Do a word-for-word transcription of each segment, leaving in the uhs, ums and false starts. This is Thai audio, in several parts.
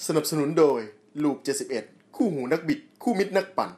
สนับสนุนโดยลูปเจ็ดสิบเอ็ดคู่หูนักบิดคู่มิตรนักปั่น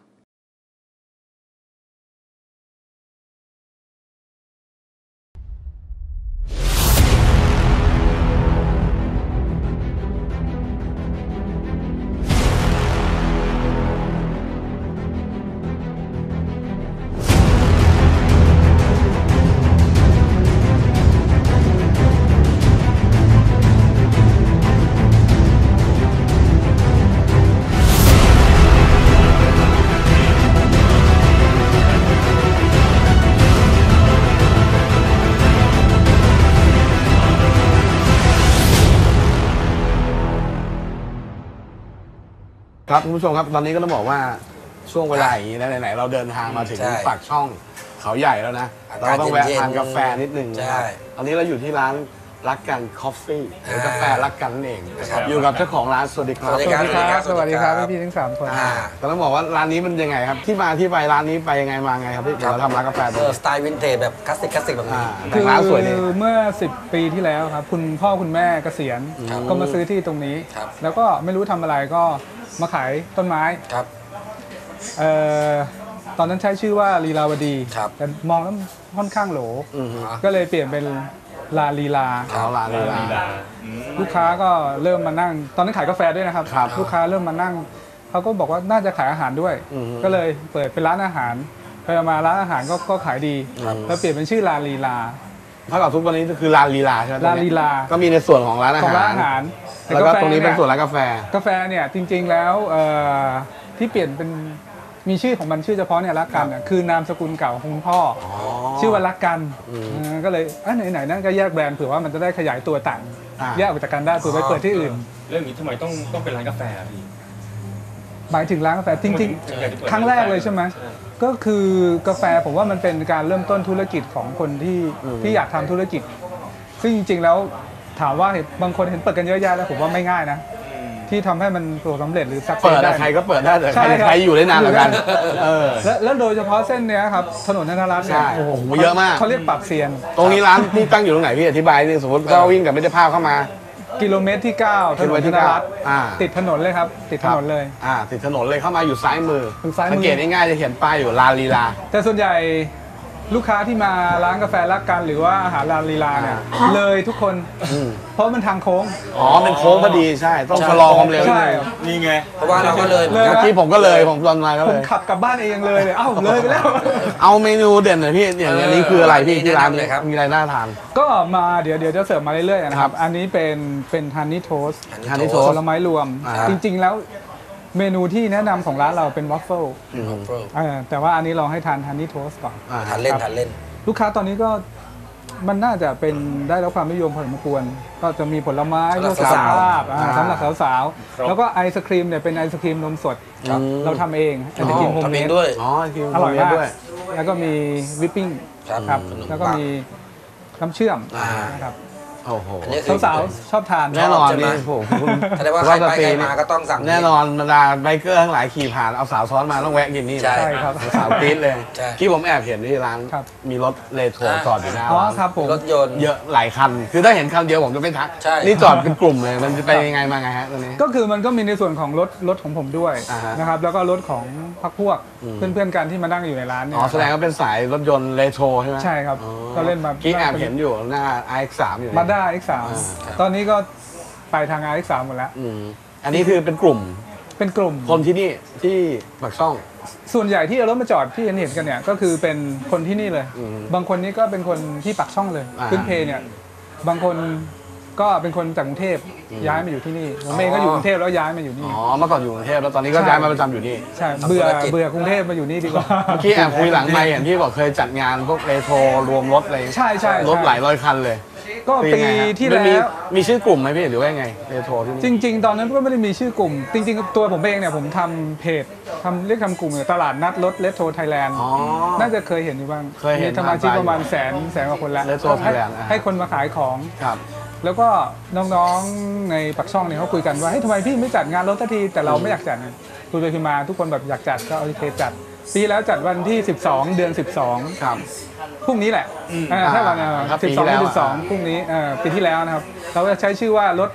ครับคุณผู้ชมครับตอนนี้ก็ต้องบอกว่าช่วงเวลาอย่างนี้นะไหนๆเราเดินทางมาถึงปากช่องเขาใหญ่แล้วนะเราต้องแวะทานกาแฟนิดนึงนะครับตอนนี้เราอยู่ที่ร้านรักกันคอฟฟี่หรือกาแฟรักกันนั่นเองอยู่กับเจ้าของร้านสวัสดีครับสวัสดีครับสวัสดีครับพี่ทั้งสามคนแต่ต้องบอกว่าร้านนี้มันยังไงครับที่มาที่ไปร้านนี้ไปยังไงมาไงครับที่เราทำร้านกาแฟสไตล์วินเทจแบบคลาสสิกคลาสสิกแบบนี้คือร้านสวยดีเมื่อสิบปีที่แล้วครับคุณพ่อคุณแม่เกษียณก็มาซื้อที่ตรงนี้แล้วก็ไม่รู้ทำอะไรก็มาขายต้นไม้ครับเอ่อตอนนั้นใช้ชื่อว่าลีลาวดีแต่มองแล้วค่อนข้างโหลก็เลยเปลี่ยนเป็นลาลีลาลาลีลาลูกค้าก็เริ่มมานั่งตอนนั้นขายกาแฟด้วยนะครับลูกค้าเริ่มมานั่งเขาก็บอกว่าน่าจะขายอาหารด้วยก็เลยเปิดเป็นร้านอาหารไปมาร้านอาหารก็ก็ขายดีแล้วเปลี่ยนเป็นชื่อลาลีลาถ้ากับทุกวันนี้ก็คือลาลีลาใช่ไหมลาลีลาก็มีในส่วนของร้านอาหารแล้วก็ตรงนี้เป็นส่วนร้านกาแฟกาแฟเนี่ยจริงๆแล้วที่เปลี่ยนเป็นมีชื่อของมันชื่อเฉพาะเนี่ยรักกันคือนามสกุลเก่าของคุณพ่อชื่อว่ารักกันก็เลยไหนๆนั่นก็แยกแบรนด์เผื่อว่ามันจะได้ขยายตัวต่างแยกออกจากกันได้เผื่อไปเปิดที่อื่นเรื่องนี้ทำไมต้องต้องเป็นร้านกาแฟพี่หมายถึงร้านกาแฟจริงๆครั้งแรกเลยใช่ไหมก็คือกาแฟผมว่ามันเป็นการเริ่มต้นธุรกิจของคนที่ที่อยากทำธุรกิจซึ่งจริงๆแล้วถามว่าบางคนเห็นเปิดกันเยอะแยะแล้วผมว่าไม่ง่ายนะที่ทำให้มันประสบความสำเร็จหรือสักเปิดได้ใครก็เปิดได้แต่ใครใครอยู่ได้นานเหมือนกันแล้วโดยเฉพาะเส้นเนี้ยครับถนนธนรัตน์เนี่ยโอ้โหเยอะมากเขาเรียกปรับเซียนตรงนี้ร้านที่ตั้งอยู่ตรงไหนพี่อธิบายนิดสมมติก็วิ่งกับมิตรภาพเข้ามากิโลเมตรที่เก้าถนนธนรัตน์ติดถนนเลยครับติดถนนเลยอ่าติดถนนเลยเข้ามาอยู่ซ้ายมือสังเกตง่ายๆจะเห็นป้ายอยู่ลาลีลาแต่ส่วนใหญ่ลูกค้าที่มาร้านกาแฟรักกันหรือว่าอาหารลาลีลาเนี่ยเลยทุกคนเพราะมันทางโค้งอ๋อเป็นโค้งพอดีใช่ต้องชะลอความเร็วใช่นี่ไงเพราะว่าเราก็เลยเมื่อกี้ผมก็เลยผมตอนมาก็เลยผมขับกลับบ้านเองเลยเลยเอ้าเลยไปแล้วเอาเมนูเด่นหน่อยพี่อย่างนี้คืออะไรพี่ที่ร้านเลยครับมีอะไรน่าทานก็มาเดี๋ยวเดี๋ยวจะเสิร์ฟมาเรื่อยๆนะครับอันนี้เป็นเป็นฮันนี่โทสต์ฮันนี่โทสต์ผลไม้รวมจริงๆแล้วเมนูที่แนะนำของร้านเราเป็นวอฟเฟิลแต่ว่าอันนี้เราให้ทานฮันนี่โทสต์ก่อนทานเล่นทานเล่นลูกค้าตอนนี้ก็มันน่าจะเป็นได้รับความนิยมพอสมควรก็จะมีผลไม้เพื่อสุขภาพสำหรับสาวๆแล้วก็ไอศครีมเนี่ยเป็นไอศครีมนมสดเราทำเองไอศครีมโฮมเมดด้วยอร่อยมากแล้วก็มีวิปปิ้งครับแล้วก็มีน้ำเชื่อมนะครับโอ้โหสาวๆชอบทานแน่นอนนี่ผมคุณแสดงว่าใครไปใครมาก็ต้องสั่งแน่นอนบรรดาไบเกอร์ทั้งหลายขี่ผ่านเอาสาวซ้อนมาต้องแวะกินนี่ใช่ครับสาวปี๊ดเลยที่ผมแอบเห็นที่ร้านมีรถเรโทรจอดอยู่หน้าร้านรถยนต์เยอะหลายคันคือถ้าเห็นคันเดียวผมจะไม่ทักนี่จอดเป็นกลุ่มเลยมันจะไปยังไงมาไงฮะตรงนี้ก็คือมันก็มีในส่วนของรถรถของผมด้วยนะครับแล้วก็รถของพรรคพวกเพื่อนๆกันที่มานั่งอยู่ในร้านเนี่ยอ๋อแสดงว่าเป็นสายรถยนต์เรโทรใช่ไหมใช่ครับก็เล่นมากี้แอบเห็นอยู่หน้า ไอ เอ็กซ์ สาม อยู่มาด้า เอ็กซ์ สาม ตอนนี้ก็ไปทาง ไอ เอ็กซ์ สาม หมดแล้วอันนี้คือเป็นกลุ่มเป็นกลุ่มคนที่นี่ที่ปากช่องส่วนใหญ่ที่เอารถมาจอดที่เห็นเห็นกันเนี่ยก็คือเป็นคนที่นี่เลยบางคนนี้ก็เป็นคนที่ปากช่องเลยขึ้นเพเนี่ยบางคนก็เป็นคนจากกรุงเทพย้ายมาอยู่ที่นี่ผมเองก็อยู่กรุงเทพแล้วย้ายมาอยู่นี่อ๋อเมื่อก่อนอยู่กรุงเทพแล้วตอนนี้ก็ย้ายมาประจำอยู่นี่ใช่เบื่อเบื่อกรุงเทพมาอยู่นี่ดีกว่าเมื่อกี้แอบคุยหลังไมค์เห็นที่บอกเคยจัดงานพวกเรโทรรวมรถอะไรใช่ใช่รถหลายร้อยคันเลยก็ปีที่แล้วมีชื่อกลุ่มไหมพี่หรือว่าไงเรโทรที่จริงๆตอนนั้นก็ไม่ได้มีชื่อกลุ่มจริงๆตัวผมเองเนี่ยผมทำเพจทำเรียกทำกลุ่มตลาดนัดรถเรโทรไทยแลนด์น่าจะเคยเห็นอยู่บ้างมีสมาชิกประมาณแสนแสนกว่าคนแล้วให้คนมาขายของแล้วก็น้องๆในปักช่องเนี่ยเขาคุยกันว่าเฮ้ยทำไมพี่ไม่จัดงานรถสักทีแต่เราไม่อยากจัดคุยไปคุยมาทุกคนแบบอยากจัดก็โอเคจัดปีแล้วจัดวันที่สิบสองเดือนสิบสองครับพรุ่งนี้แหละถ้าวันสิบสองเดือนสิบสองพรุ่งนี้ปีที่แล้วนะครับเราจะใช้ชื่อว่ารถ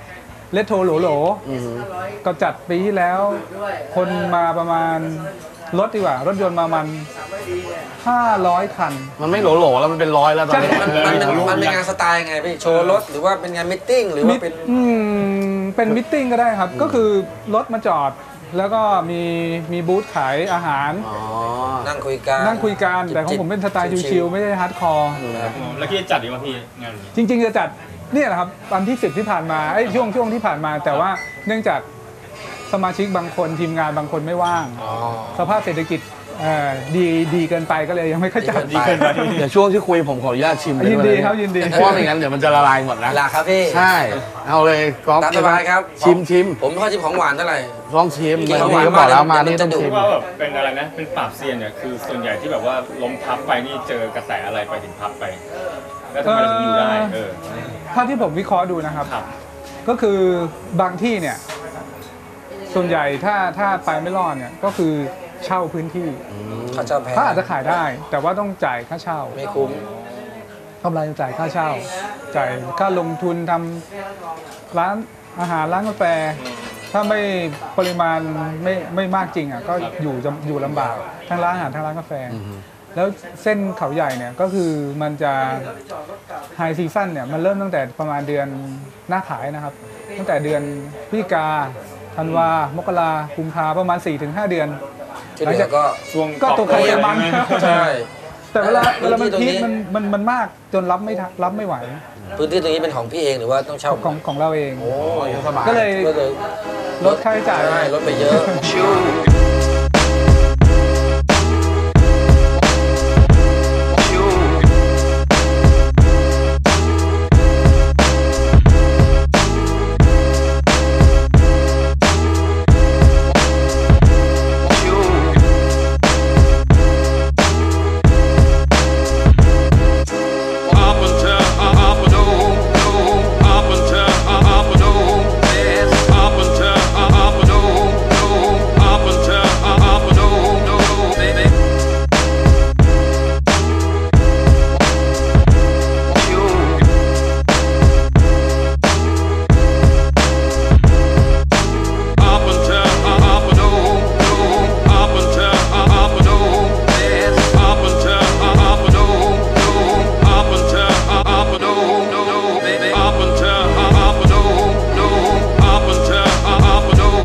เลโทโหลโหลอืมก็จัดปีที่แล้ว คนมาประมาณรถดีกว่ารถยนต์มาประมาณห้าร้อยคันมันไม่โหลโหลแล้วมันเป็นร้อยแล้วตอนนี้มันมันเป็นมันเป็นงานสไตล์ไงพี่โชว์รถหรือว่าเป็นงานมิทติ้งหรือว่าเป็นอืมเป็นมิทติ้งก็ได้ครับ ก็คือรถมาจอด แล้วก็มีมีบูธขายอาหารอ๋อนั่งคุยกันนั่งคุยกันแต่ของผมเป็นสไตล์ชิลๆไม่ได้ฮาร์ดคอร์แล้วพี่จัดดีมาพี่งานนี้จริงๆจะจัดเนี่ยแหละครับวันที่สิบที่ผ่านมาไอ้ช่วงช่วงที่ผ่านมา แต่ว่าเนื่องจากสมาชิกบางคนทีมงานบางคนไม่ว่าง สภาพเศรษฐกิจเอ่อดีดีเกินไปก็เลยยังไม่ค่อยจัดดีเกินไปเดี๋ยวช่วงที่คุยผมขออนุญาตชิมยินดีครับยินดีเพราะว่าไม่งั้นเดี๋ยวมันจะละลายหมดนะลาครับพี่ใช่ เอาเลยก๊อฟตามสบายครับชิมชิมผมไม่ค่อยชิมของหวานเท่าไหร่ลองชิมกินบางของหทีวานก็บอกแล้วมามาเดี๋นี่ยวต้องมันจะดุชิมว่าแบบเป็นอะไรนะเป็นปราบเซียนเนี่ยคือส่วนใหญ่ที่แบบว่าล้มพับไปนี่เจอกระแสอะไรไปถึงพับไป แล้วทำไมเราถึงอยู่ได้เออเท่าที่ผมวิเคราะห์ดูนะครับครับก็คือบางที่เนี่ยส่วนใหญ่ถ้าถ้าไปไม่รอดเนี่ยก็คือเช่าพื้นที่เขาเจ้าแพงถ้าอาจจะขายได้ แต่ว่าต้องจ่ายค่าเช่าไม่คุ้มกำไรจ่ายค่าเช่า จ่ายค่าลงทุนทำร้านอาหารร้านกาแฟ ถ้าไม่ปริมาณไม่ไม่มากจริงอ่ะก็อยู่จะอยู่ลำบากทั้งร้านอาหารทั้งร้านกาแฟ แล้วเส้นเขาใหญ่เนี่ยก็คือมันจะไฮซีซั่นเนี่ยมันเริ่มตั้งแต่ประมาณเดือนหน้าขายนะครับ ตั้งแต่เดือนพฤศจิกาธันวามกรากุมภาประมาณ สี่ถึงห้า เดือนที่เหลือก็ช่วงก็ตัวใครตัวมันใช่แต่เวลาเวลามันพื้นที่พีตรงนี้คมันมันมันมากจนรับไม่ทันรับไม่ไหวพื้นที่ตรงนี้เป็นของพี่เองหรือว่าต้องเช่าของของเราเองโอ้สบายก็เลยก็เลยลดค่าใช้จ่ายใช่ลดไปเยอะ Up until, up and oh, up until, up and oh, yes. Up until, up and oh, up until, up and oh, baby. Up until, up and oh, up until, up and oh, yes. Up until, up and oh, up until, up and oh, baby. Up until, up and oh, up until, up and oh.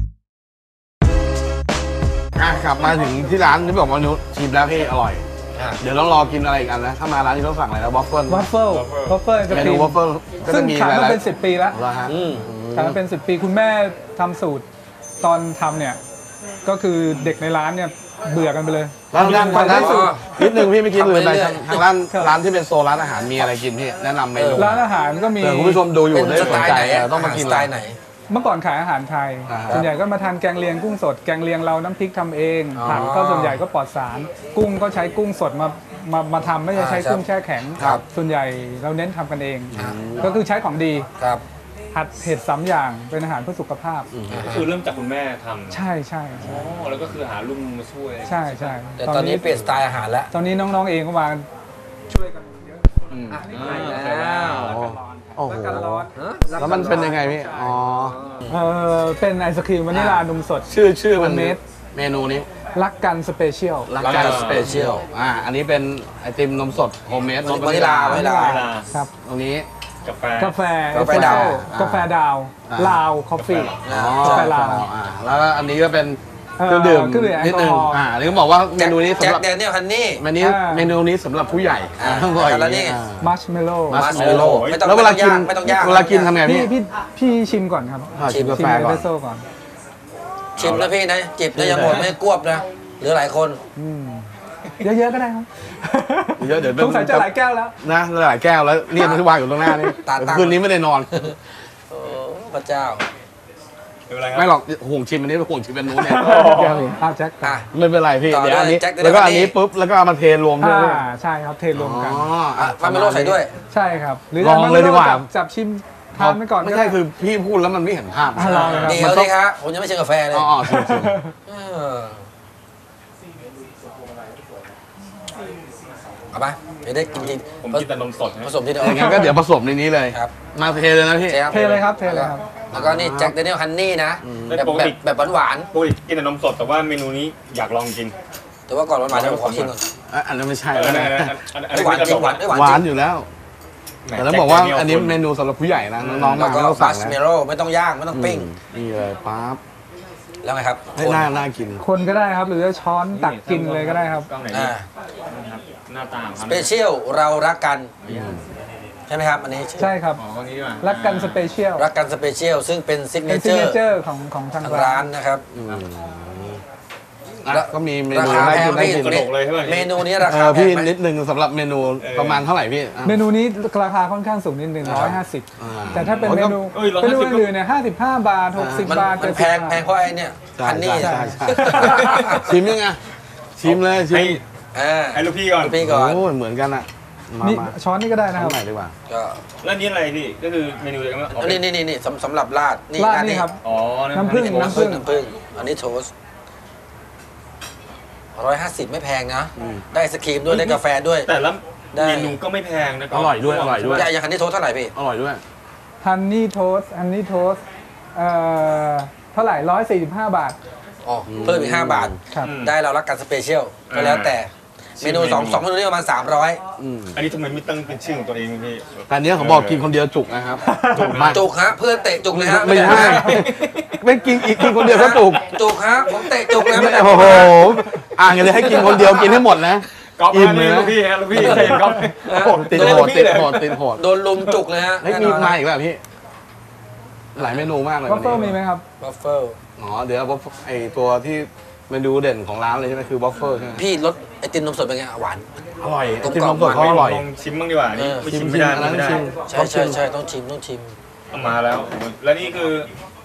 อ่ะกลับมาถึงที่ร้านที่บอกว่านุชชิมแล้วพี่อร่อยอ่ะเดี๋ยวต้องรอกินอะไรอีกอันนะถ้ามาร้านนี้ต้องสั่งอะไรนะวอฟเฟิลวัฟเฟิลวัฟเฟิลจะเมครีนูมวอฟเฟิลก็ซึ่จะงมีขายหมาลายเป็นสิบปีแล้วๆแล้วฮะอืมขายมาเป็นสิบปีคุณแม่ทำสูตรตอนทำเนี่ยก็คือเด็กในร้านเนี่ยเบื่อกันไปเลยแล้วทางทางร้านอ๋อนิดนึงพี่ไม่อกินเลยไปทำไปเรื่อยทางร้านครับร้านที่เป็นโซนร้านอาหารมีอะไรกินพี่แนะนำเมนูร้านอาหารก็มีเผื่อคุณผู้ชมดูอยู่เป็นได้สสไตนล์ใจไหนเออต้องมากินสไตล์ไหนเมื่อก่อนขายอาหารไทยอ่าฮะส่วนใหญ่ก็มาทานแกงเลียงกุ้งสด แกงเลียงเราน้ำพริกทำเองอ๋อผักก็ส่วนใหญ่ก็ปลอดสาร กุ้งก็ใช้กุ้งสดมามามาทำไม่ได้ใช้อ่าครับกุ้งแช่แข็งครับส่วนใหญ่เราเน้นทำกันเอง ก็คือใช้ของดีครับหัดเห็ดสามอย่างเป็นอาหารเพื่อสุขภาพคือเริ่มจากคุณแม่ทำใช่ใช่อ๋อแล้วก็คือหาลุงมาช่วยใช่ใช่แต่ตอนนี้เปลี่ยนสไตล์อาหารแล้วตอนนี้น้องๆเองก็มาช่วยกันเยอะอืมอ่ะอ่าโอ้โอ้โหกันร้อนแล้วมันเป็นยังไงพี่อ๋อเออเป็นไอศครีมวานิลานมสดชื่อชื่อมันเมตรเมนูนี้รักกันสเปเชียลรักกันสเปเชียลอ่าอันนี้เป็นไอติมนมสดโฮมเมดรสวานิลาวานิลาเวลาครับตรงนี้กาแฟกาแฟกาแฟดาวกาแฟดาวอ่าลาวคอฟฟี่อ๋อกาแฟลาวอ่าแล้วก็อันนี้ก็เป็นเอ่อเครื่องดื่มเครื่องดื่มนิดนึงแอลกอฮอล์อ่าอันนี้ก็บอกว่าเมนูนี้แจ็สำคหรับแดเนียลฮันนี่เมนูนี้อ่าเมนูนี้สำหรับผู้ใหญ่อ่าต้องบอกอย่างแล้วนี่นี้อ่ามัชเมลโล่มัสมัสเมเมลลโล่โล่ไม่ต้องแล้วเวลากินไม่ต้องย่างเวลากินทำไงพี่พี่พี่พี่ชิมก่อนครับอ่าชิมกาชิแฟมเอสก่อเปนรสโซ่ก่อนชิมนะพี่นะจิบนะอย่าหมดไม่กวบนะเหลือหลายคนอืมเยอะๆก็ได้ครับเยอะเดี๋ยวสงสัยจะหลายแก้วแล้วนะหลายแก้วแล้วนี่มันที่วางอยู่ตรงหน้านี่ตาตั้งคืนนี้ไม่ได้นอนโอ้พระเจ้าไม่เป็นไรครัไม่หรอกห่วงชิมอันนี้ห่วงชิมเป็นนู้นเนี่ยแก้วนี้อ้าวแจ็คอ่ะไม่เป็นไรพี่ต่อเดี๋ยวอันนี้ได้แจ็คได้แล้วก็ได้อันนี้ปุ๊บแล้วก็เอามาเทรวมด้วยอ่าใช่ครับเทรวมกันอ๋ออ่ะมาเมโลใส่ด้วยใช่ครับ หรือลองเลยดีกว่าจับจับชิมทานไปก่อนไม่ก็ใช่ด้คือพี่พูดแล้วมันไม่เห็นภาพอ่ะลองเลยครับเดี๋ยวสิครับผมยังไม่ชิมกาแฟเลยอ๋อชิมชิมเออเอาปะเดี๋ยวได้กินจริงผมกินแต่นมสดนะผสมที่เดียวอย่างงั้นก็เดี๋ยวผสมในนี้เลยครับมาเทเลยนะพี่ใช่ครับเทเลยครับเทเลยครับแล้วก็นี่แจ็คเดเนียลฮันนี่นะแบบแบบแบบหวานปกติกินแต่นมสดแต่ว่าเมนูนี้อยากลองกินๆแต่ว่าก่อนหวานๆเดี๋ยวผมขอชิมก่อนอันนั้นไม่ใช่อันแล้วนั้นนะอันนั้นอันนั้นหวานจริงหวานหวานหวานจริงอยู่แล้ว แต่ต้องบอกว่าอันนี้เมนูสำหรับผู้ใหญ่นะน้องๆแล้มาวก็ไม่ต้องมัสั่งสนะเมโล่ไม่ต้องย่างไม่ต้องปิ้งนี่เลยปั๊บแล้วไงครับให้น่าน่ากินคนก็ได้ครับ หรือจะช้อนตักกินเลยก็ได้ครับกล้องไหนอ่านะครับหน้าตาของสเขาเปเชียลเรารักกันใช่ไหมครับอันนี้ใช่ครับอ๋อกล้องนี้ดีกว่ารักกันสเปเชียลรักกันสเปเชียลซึ่งเป็นซิกเนเป็นเจซิกอเนร์เจอร์ของของทางทางร้าร้าน นนะครับอ่ะก็มีเมรานูคาน่าแพกิงนน่าพี่กินกระโดกเลยใช่ไหมเมนูนี้ราเอคาอแพพี่งไหมนิดนึงสำหรับเมนูประมาณเท่าไหร่พี่อ่ะเมนูนี้ราคาค่อนข้างสูงนิดนึงร้อยห้าสิบอ่าแต่ถ้าเป็นโอ้ยเมก็นูเอ้ย150 เมนูอื่นๆเนี่ยห้าสิบห้าบาทหกสิบมันบาทมันเจ็ดแพสิบงบาทแพงเพราะไอ้เนี่ยใช่ฮันนี่ใช่ใช่ใช่ชิมยังไงชิมเลยชิให้มอ่าให้ลูกพี่ก่อนพี่ก่อนโอ้ยเหมือนกันอ่ะมานี่มาช้อนนี่ก็ได้นะคทำรับใหม่ดีกว่าก็แล้วนี่อะไรพี่ก็คือเมนูอะไรกันบ้างอันนี้นี่นี่นี่สำสำหรับราดนี่ราดอันี่ครับอ๋อน้ำผึ้งน้ำผึ้งน้ำผึ้งอันนี้โทสร้อยห้าสิบไม่แพงนะอืมได้ไอศครีมด้วยได้กาแฟด้วยแต่ละได้เมนูก็ไม่แพงนะอร่อยด้วยอร่อยด้วยอย่างอย่างอันนี้โทสเท่าไหร่พี่อร่อยด้วยฮันนี่โทสฮันนี่โทสเอ่อเท่าไหร่ร้อยสี่สิบห้าบาทอ๋อเพิ่มอีกห้าบาทครับได้เรารักกันสเปเชียลก็แล้วแต่เมนูสองสองเมนูนี้ประมาณสามร้อยอืมอันนี้ทำไมไม่ตั้งเป็นชื่อของตัวเองพี่แต่อันเนี้ยเขาบอกกินคนเดียวจุกนะครับจุกมากจุกฮะเพื่อนเตะจุกเลยฮะไม่ใช่ไม่กินอีกกินคนเดียวก็จุกจุกฮะผมเตะจุกนะไม่ได้โอ้โหอ่างเลยให้กินคนเดียวกินให้หมดนะก๊อฟอิ่มฮะเลนี่ยลูกพี่ฮะลูกพี่ใช่ก๊อฟโอ้โหติดโหดติดโหดติดโหดโดนลุมจุกเลยฮะเฮ้ยมีมาอีกแล้วพี่ หลายเมนูมากเลยวัฟเฟิลมีไหมครับบัฟเฟิลอ๋อเดี๋ยววัฟไอตัวที่เมนูเด่นของร้านเลยใช่ไหมคือวัฟเฟิลใช่ไหมพี่รสไอติมนมสดเป็นไงหวานอร่อยกลมๆจิ้มน้ำสดเขาอร่อยลองชิมบ้างดีกว่านี่เออไม่ชิชิมมชิไม่มได้อันนั้นไม่ได้ชิมใช่ใช่ใช่ต้องชิมต้องชิมเอามาแล้ว แล้วนี่คือ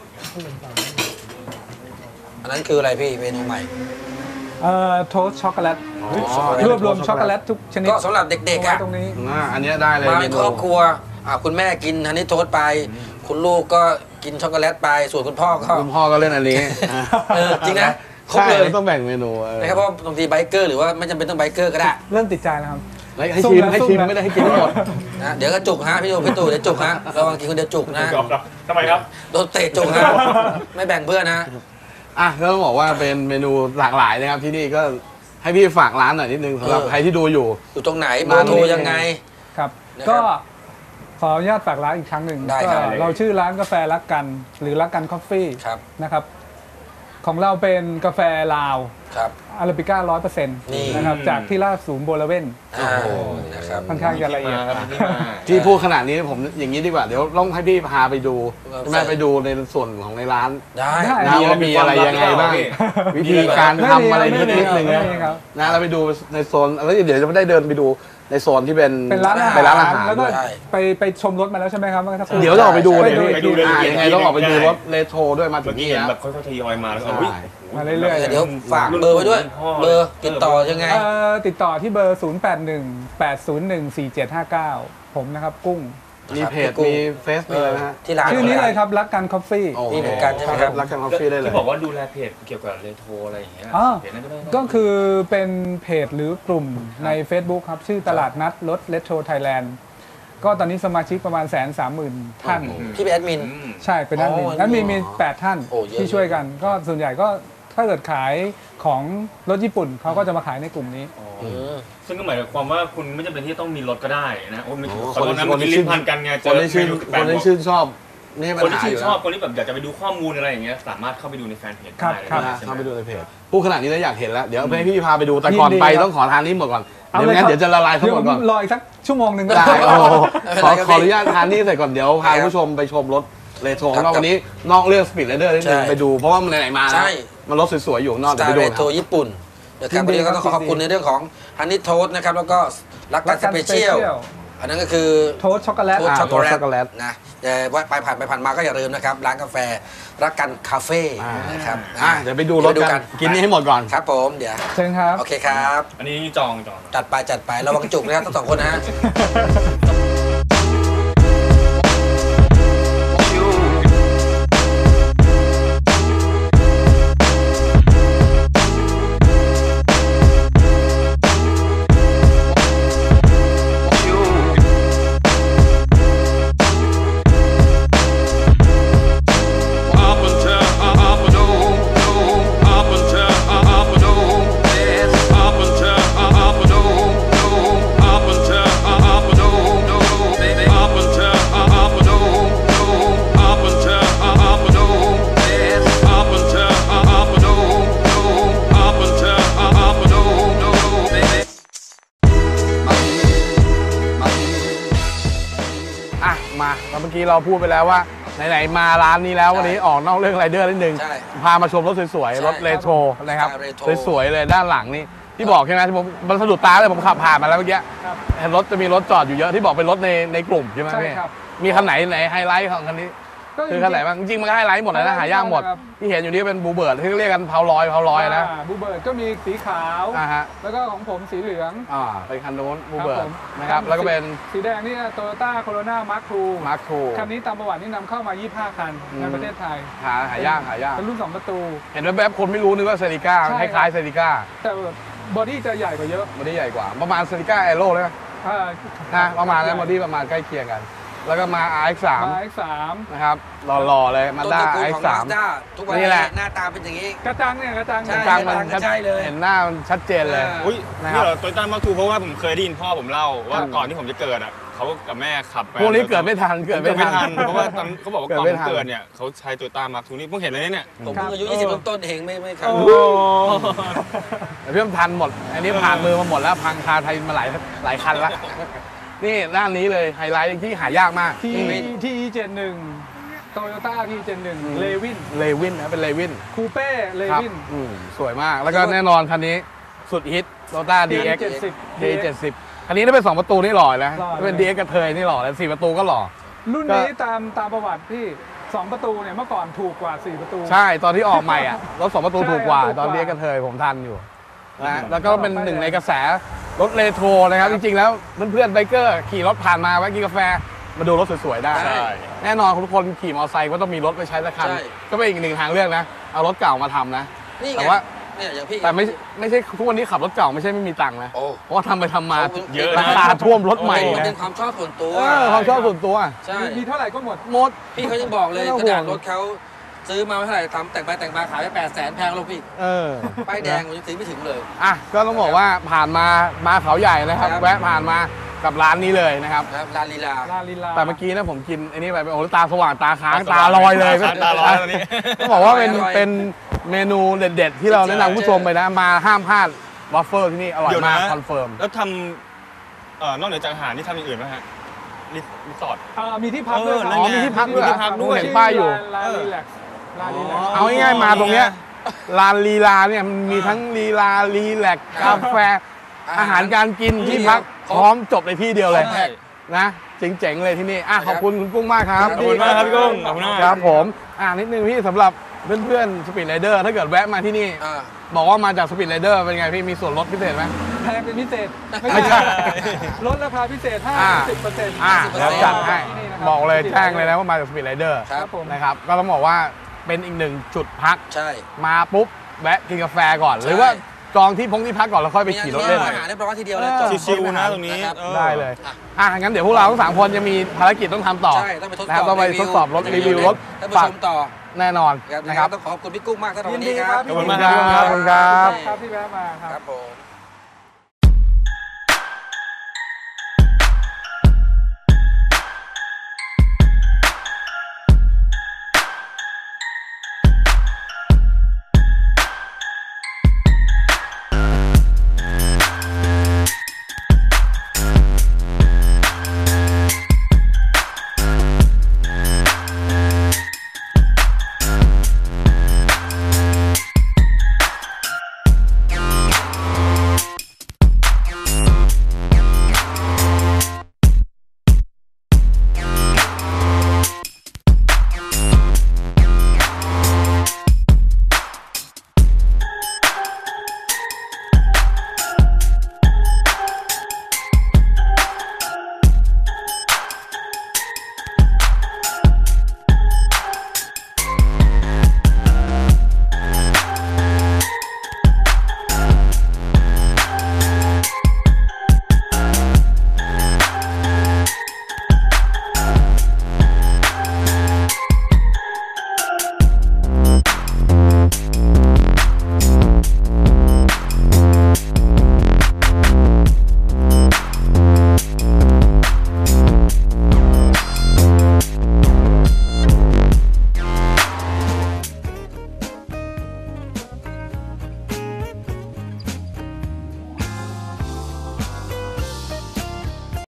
อันนั้นคืออะไรพี่เมนูใหม่เอ่อโทสช็อกโกแลตอ๋อรวบรวมช็อกโกแลตทุกชนิดก็สำหรับเด็กๆไว้อ่ะตรงนี้อ่าอันเนี้ยได้เลยมาเมเป็นนูครอบครัวอ่าคุณแม่กินฮันนี่โทสต์ไป คุณลูกก็กินช็อกโกแลตไปส่วนคุณพ่อก็คุณพ่อก็เล่นอันนี้เออจริงนะครบใช่เลยต้องแบ่งเมนูเออนะครับเพราะบางทีไบเกอร์หรือว่าไม่จำเป็นต้องไบเกอร์ก็ได้เริ่มติดใจแล้วครับให้สู้ชิมนะให้สู้ชิมนะไม่ได้ให้กินทั้งหมดนะเดี๋ยวก็จุกฮะพี่ตู่พี่ตู่เดี๋ยวจุกฮะระวังกินคนเดียวจุกนะก๊อฟครับทำไมครับโดนเตะจุกฮะไม่แบ่งเพื่อนนะอ่ะก็ต้องบอกว่าเป็นเมนูหลากหลายนะครับที่นี่ก็ให้พี่ฝากร้านหน่อยนิดนึงสำหรับเออใครที่ดูอยู่อยู่ตรงไหนเบอร์โทรยังไงครับนะครับก็ขออนุญาตฝากร้านอีกครั้งหนึ่งได้ก็ครับเราชื่อร้านกาแฟรักกัน หรือรักกันคอฟฟี่ครับนะครับ ของเราเป็นกาแฟลาวครับอาราบิก้าร้อยเปอร์เซ็นต์นี่นะครับจากที่ราชสูงโบลเว่นอ่านะครับค่อนข้างจะละเอียดครับที่มาที่พูดขนาดนี้ผมอย่างนี้ดีกว่าเดี๋ยวต้องให้พี่พาไปดูเออใช่ไหมไปดูในส่วนของในร้านได้ได้นะว่ามีอะไรยังไงบ้างวิธีการทำอะไรนิดนิดนึงไม่นะมีครับนะเราไปดูในโซนแล้วเดี๋ยวจะได้เดินไปดูในโซนที่เป็นเป็นร้านอาหารไปร้านอาหารแล้วก็ด้วยใช่ไปไปชมรถมาแล้วใช่ไหมครับมื่อสักครู่เดี๋ยวจะออกไปดูไปเลยดูพี่ไปดูเลยอ่ายังไงต้องออกไปดูรถเรโทรด้วยมาถึเมื่อง กี้นี่เห็นนะแบบค่อยๆทยอยมาแล้วก็ใช่อุ๊ยมาเรื่อยๆเดี๋ยวฝากเบอร์ไว้ด้วย เบอร์ติดต่อยังไงเอ่อติดต่อที่เบอร์ ศูนย์ แปด หนึ่ง แปด ศูนย์ หนึ่ง สี่ เจ็ด ห้า เก้า ผมนะครับกุ้งมีเพจครับมีเฟซมีอะไรนะฮะที่ร้านชื่อนี้เลยครับรักกันคอฟฟี่โอ้โนี่เหมือนกันใช่ไหมครับรักกันคอฟฟี่ได้เลยที่บอกว่าดูแลเพจเกี่ยวกับเรโทรอะไรอย่างเงี้ยอ๋อเพจนั้นก็ได้นะก็คือเป็นเพจหรือกลุ่มใน Facebook ครับ ชื่อตลาดนัดรถเลโทรไทยแลนด์ก็ตอนนี้สมาชิกประมาณแสนสามหมื่นท่านพี่เป็นแอดมินอืมใช่เป็นนัดมินอ๋อนัดมินมีแปดท่านโอ้เยอะที่ช่วยกัน ก็ส่วนใหญ่ก็ถ้าเกิดขายของรถญี่ปุ่นเขาก็จะมาขายในกลุ่มนี้อืมซึ่งก็หมายความว่าคุณไม่จำเป็นที่ต้องมีรถก็ได้นะโอ้ไม่โอ้ขอโทษนะคเมื่นอที่กี้ลิ้นพันกันไงเจคนอที่ชื่นเมนูแปคลนกที่ชื่นชอบนี่ปัญคนที่หาชื่อน ยู่ชแล้อวบคนที่แบบอยากจะไปดูข้อมูลอะไรอย่างเงี้ยสามารถเข้าไปดูในแฟนเพจครับได้ครับนะใช่ไหมเข้าไปดูในเพจพูดขนาดนี้แล้วอยากเห็นแล้วเดี๋ยวให้พี่พาไปดูแต่ก่อนยินดีไปครับต้องขอทานนี้หมดก่อนเอาเดี๋ยวเลยงั้นครับเดี๋ยวจะละลายทั้งเดี๋ยหวมดก่อนรออีกสักชั่วโมงหนึ่งก็ได้ได้โอ้โหขอไม่เป็นไรครับขออนุญาตทานนี่ใส่ก่อนเดี๋ยวพาผู้ชมไปชมรถเรโทรของเราวันนี้นอกเรื่องสปีดเรเดอร์นิดนึงใช่ไปดูเพราะว่ามันไหนๆมาใช่แล้วมันรถสวยๆอยู่ข้างนอกสเดี๋ยไตวไปล์ดูเรโทรญี่ปุ่นนะครับวันนี้ก็ต้องขอขอบคุณในเรื่องของฮันนี่โทสนะครับแล้วก็รักกันสเปเชียลอันนั้นก็คือโทสช็อกโกแลตโทสอ่าช็อกโกโทสแลช็ตอกโกแลตนะแต่ว่าไปผ่านไปผ่านมาก็อย่าลืมนะครับร้านกาแฟรักกันคาเฟ่อ่านนะครับอ่ะเดี๋ยวไปดูรถกันกินนี่ให้หมดก่อนครับผมเดี๋ยวเชิญครับโอเคครับอันนี้จองจองจัดไปจัดไประวังจุกนะครับทั้งสองคนนะฮะแล้วเมื่อกี้เราพูดไปแล้วว่าไหนๆมาร้านนี้แล้ววันนี้ออกนอกเรื่องไรเดอร์นิดนึงใช่พามาชมรถสวยใช่ๆรถเรโทรนะครับใช่เรโทรสวยๆเลยด้านหลังนี่ที่บอกใช่ไหมที่ผมมันสะดุดตาเลยผมขับผ่านมาแล้วเมื่อกี้ครับเห็นรถจะมีรถจอดอยู่เยอะที่บอกเป็นรถในในกลุ่มใช่ไหมใช่พี่ครับมีคันไหนไหนไฮไลท์ของคันนี้ก็คือคันไหนบ้างจริงๆมันก็ไฮไลท์หมดเลยนะหายากหมดครับที่เห็นอยู่นี่เป็นบูเบิร์ดที่เรียกกันเผาลอยเผาลอยนะาบูเบิร์ดก็มีสีขาวอ่าฮะแล้วก็ของผมสีเหลืองอ่าเป็นคันโน้นบูเบิคร์ผดมนะครับแล้วก็เป็นสีแดงนี่โตโยต้าโคโรนามาร์คทูมาร์คทูคันนี้ตามประวัตินี่นำเข้ามา ยี่สิบห้า คันอืมในประเทศไทยหาหายากหายากเป็นรุ่นสองประตูเห็นแวบๆคนไม่รู้นึกว่าเซริก้าใช่คล้ายๆเซริก้าแต่บอดี้จะใหญ่กว่าเยอะบอดี้ใหญ่กว่า ประมาณเซริก้าแอโร่เลยไหมอ่านะประมาณนั้นบอดี้ประมาณใกล้เคียงกัน แล้วก็มา อาร์ เอ็กซ์ สามมา เอ็กซ์ สามนะครับหล่อๆเลยมาต้นด้าตระกูอาลร์ของสามาสด้าทุกวันนี่นี้แหละหน้าตาเป็นอย่างนี้กระจังเนี่ยกระจังใช่กลางมันใช่เลยเห็นหน้ามันชัดเจนเลยอ่าอุ้ยนะคนี่รับเหรอโตโยต้ามาร์คทูเพราะว่าผมเคยได้ยินพ่อผมเล่าว่าก่อนที่ผมจะเกิดอ่ะเขากับแม่ขับไปพวกนี้เกิดไม่ทันเกิดไม่เกิดไม่ทัทันนเพราะว่าตอนเขาบอกว่าเกิดก่อนไม่ผมทันเกิดเนี่ยเขาใช้โตโยต้ามาร์คทูนี่เพิ่งเห็นเลยเนี่ยผมเพิ่งอายุยี่สิบต้นๆเองไม่ไม่ครับโอ้แต่พี่มันทันหมด อันนี้ผ่านมือมาหมดแล้วพังคาไทยมาหลายหลายคันแล้วนี่ด้านนี้เลยไฮไลท์ที่หายากมากที่นี่ที่ อี เจ็ดสิบเอ็ด โตโยต้า ที เจ็ดสิบเอ็ด เลวินเลวินนะเป็นเลวินคูเป้ เลครับวินอืมสวยมาก แล้วก็แน่นอนคันนี้สุดฮิตโตต้า ดี เอ็กซ์เจ็ดสิบดี เจ็ดสิบคันนี้ถ้าเป็นสองประตูนี่หล่อนะหล่อเลยถ้าเป็น ดี เอ็กซ์ กระเทยนี่หล่อแล้วสี่ประตูก็หล่อรุ่นนี้ตามตามประวัติพี่สองประตูเนี่ยเมื่อก่อนถูกกว่าสี่ประตูใช่ตอนที่ออกใหม่อ่ะรถสองประตูใช่ถูกกว่าถูกกว่าตอน ดี เอ็กซ์ กระเทยผมทันอยู่นะแล้วก็เป็นหนึ่งในกระแสรถเรโทรนะครับ จริงๆแล้วเพื่อนๆไบเกอร์ขี่รถผ่านมาแวะกินกาแฟมาดูรถสวยๆได้ใช่แน่นอนทุกคนขี่มอเตอร์ไซค์ก็ต้องมีรถไปใช้สักคันใช่ก็เป็นอีกหนึ่งทางเลือกนะ เอารถเก่ามาทำนะนี่ไงแต่ว่าเนี่ยอย่างพี่แต่ไม่ไม่ใช่ทุกวันนี้ขับรถเก่าไม่ใช่ไม่มีตังค์นะโอ้เพราะว่าทำไปทำมาเยอะรานะคาท่วมรถใหม่มันนะเป็นความชอบส่วนตัวเออความชอบส่วนตัวใช่มีเท่าไหร่ก็หมดหมดพี่เขายังบอกเลยไม่ต้องขนาดห่วงรถเขาซื้อมาไม่เท่าไหร่ทำแต่งไปแต่งมาขายไปแปดแสนแพงลงพี่เออป้ายแดงผมยังซื้อไม่ถึงเลยอ่ะก็ต้องบอกว่าผ่านมามาเขาใหญ่นะครับครับแวะผ่านมากับร้านนี้เลยนะครับครับลานลีลาลาลีลาแต่เมื่อกี้นะผมกินไอันนี้ไปโอ้โหตาสว่างตาค้างตาลอยเลยตาตาลอยตอนนี้ต้องบอกว่าเป็นอร่อยเป็นเมนูเด็ดๆ ที่เราแนะนำผู้ชมไปนะ มาห้ามพลาดวัฟเฟิลที่นี่อร่อยเดี๋ยวมานะกคอนเฟิร์มแล้วทำเอ่อนอกเหนือจากอาหารนี่ทำอย่างอื่นไหมฮะรีรีสอร์ทอ่ามีที่พักด้วยเออคนั่รับนไงมีที่พักด้วยมีที่พักด้วยเห็นป้ายอยู่ลาลีแลกซ์ลาลีแลกซ์เอาง่ายๆมาตรงเนี้ยลานลีลาเนี่ยมันมีทั้งลีลารีแลกซ์กาแฟ อาหารการกินที่พักพร้อมจบในที่เดียวเลยใช่นะเจ๋งๆเลยที่นี่อ่ะขอบคุณคุณกุ้งมากครับขอบคุณมากครับพี่กุ้งขอบคุณมากครับผมอ่านิดนึงพี่สำหรับเพื่อนๆสปีดไรเดอร์ถ้าเกิดแวะมาที่นี่อ่าบอกว่ามาจากสปีดไรเดอร์เป็นไงพี่มีส่วนลดพิเศษไหมแพงเป็นพิเศษไม่ใช่ลดราคาพิเศษอ่าห้าสิบเปอร์เซ็นต์อ่าสิบเปอร์แล้วเซ็นต์จัดให้นี่นะครับบอกเลยแจ้งเลยนะว่ามาจากสปีดไรเดอร์ครับผมนะครับก็ต้องบอกว่าเป็นอีกหนึ่งจุดพักใช่มาปุ๊บแวะกินกาแฟก่อนใช่หรือว่าจองที่พงที่พักก่อนแล้วค่อยไปขี่รถเล่นมีอาหารเรียบร้อยทีเดียวเลยเออจบชิวๆนะตรงนี้นะครับออได้เลยอ่ะอ่ะงั้นเดี๋ยวพวกเราทั้งสามคนจะมีภารกิจต้องทำต่อใช่ต้องไปทดสนะครับอบต้องไปทดสอบรถรีวิวรถท่านผู้ฝากชมต่อแน่นอนครับนะครับต้องขอบคุณพี่กุ้งมากสำหรับยิวัน นดีนี้คครัรับบขอบคุณมากครับขอบคุณครับครับที่แวะมาคครัรับ บผม